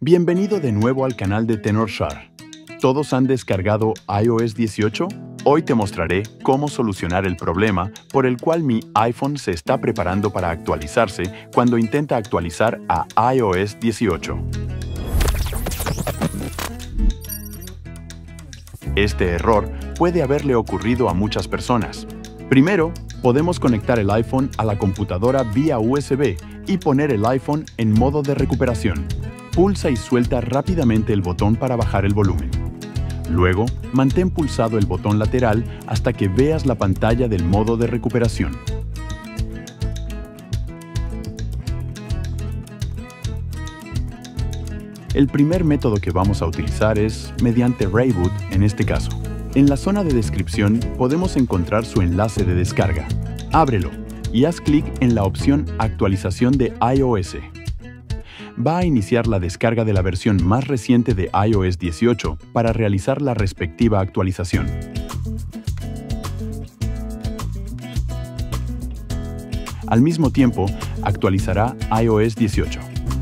Bienvenido de nuevo al canal de Tenorshare. ¿Todos han descargado iOS 18? Hoy te mostraré cómo solucionar el problema por el cual mi iPhone se está preparando para actualizarse cuando intenta actualizar a iOS 18. Este error puede haberle ocurrido a muchas personas. Primero, podemos conectar el iPhone a la computadora vía USB y poner el iPhone en modo de recuperación. Pulsa y suelta rápidamente el botón para bajar el volumen. Luego, mantén pulsado el botón lateral hasta que veas la pantalla del modo de recuperación. El primer método que vamos a utilizar es mediante Reboot en este caso. En la zona de descripción podemos encontrar su enlace de descarga. Ábrelo y haz clic en la opción Actualización de iOS. Va a iniciar la descarga de la versión más reciente de iOS 18 para realizar la respectiva actualización. Al mismo tiempo, actualizará iOS 18.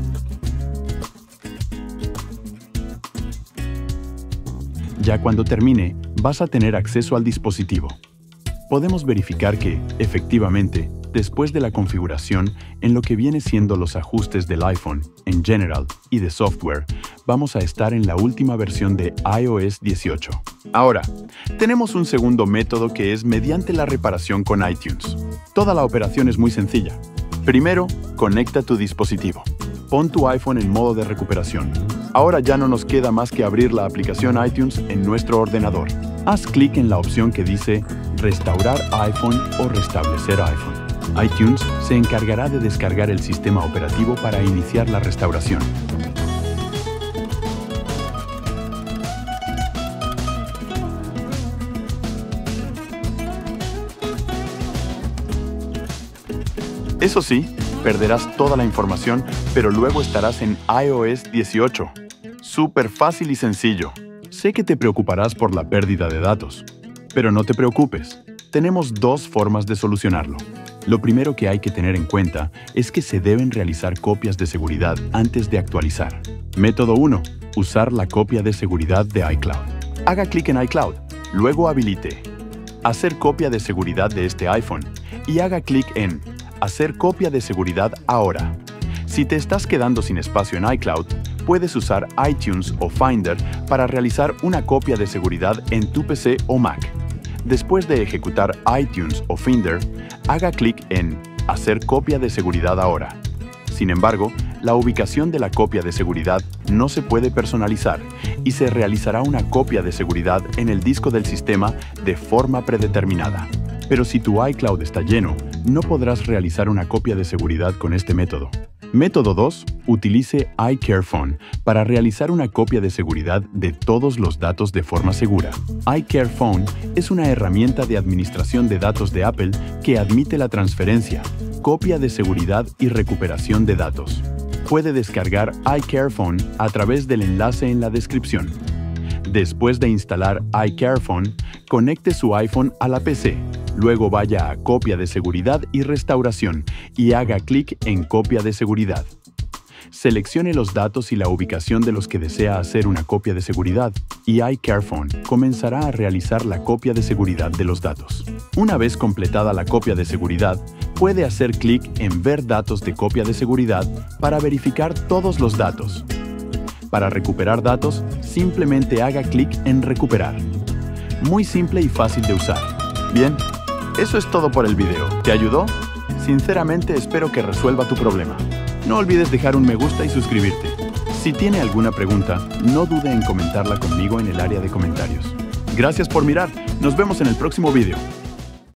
Ya cuando termine, vas a tener acceso al dispositivo. Podemos verificar que, efectivamente, después de la configuración, en lo que viene siendo los ajustes del iPhone, en general, y de software, vamos a estar en la última versión de iOS 18. Ahora, tenemos un segundo método que es mediante la reparación con iTunes. Toda la operación es muy sencilla. Primero, conecta tu dispositivo. Pon tu iPhone en modo de recuperación. Ahora ya no nos queda más que abrir la aplicación iTunes en nuestro ordenador. Haz clic en la opción que dice Restaurar iPhone o Restablecer iPhone. iTunes se encargará de descargar el sistema operativo para iniciar la restauración. Eso sí, perderás toda la información, pero luego estarás en iOS 18. Súper fácil y sencillo. Sé que te preocuparás por la pérdida de datos, pero no te preocupes. Tenemos dos formas de solucionarlo. Lo primero que hay que tener en cuenta es que se deben realizar copias de seguridad antes de actualizar. Método 1. Usar la copia de seguridad de iCloud. Haga clic en iCloud, luego habilite Hacer copia de seguridad de este iPhone y haga clic en Hacer copia de seguridad ahora. Si te estás quedando sin espacio en iCloud, puedes usar iTunes o Finder para realizar una copia de seguridad en tu PC o Mac. Después de ejecutar iTunes o Finder, haga clic en Hacer copia de seguridad ahora. Sin embargo, la ubicación de la copia de seguridad no se puede personalizar y se realizará una copia de seguridad en el disco del sistema de forma predeterminada. Pero si tu iCloud está lleno, no podrás realizar una copia de seguridad con este método. Método 2. Utilice iCareFone para realizar una copia de seguridad de todos los datos de forma segura. iCareFone es una herramienta de administración de datos de Apple que admite la transferencia, copia de seguridad y recuperación de datos. Puede descargar iCareFone a través del enlace en la descripción. Después de instalar iCareFone, conecte su iPhone a la PC. Luego vaya a Copia de seguridad y restauración y haga clic en Copia de seguridad. Seleccione los datos y la ubicación de los que desea hacer una copia de seguridad y iCareFone comenzará a realizar la copia de seguridad de los datos. Una vez completada la copia de seguridad, puede hacer clic en Ver datos de copia de seguridad para verificar todos los datos. Para recuperar datos, simplemente haga clic en Recuperar. Muy simple y fácil de usar. Bien, eso es todo por el video. ¿Te ayudó? Sinceramente espero que resuelva tu problema. No olvides dejar un me gusta y suscribirte. Si tiene alguna pregunta, no dude en comentarla conmigo en el área de comentarios. Gracias por mirar. Nos vemos en el próximo video.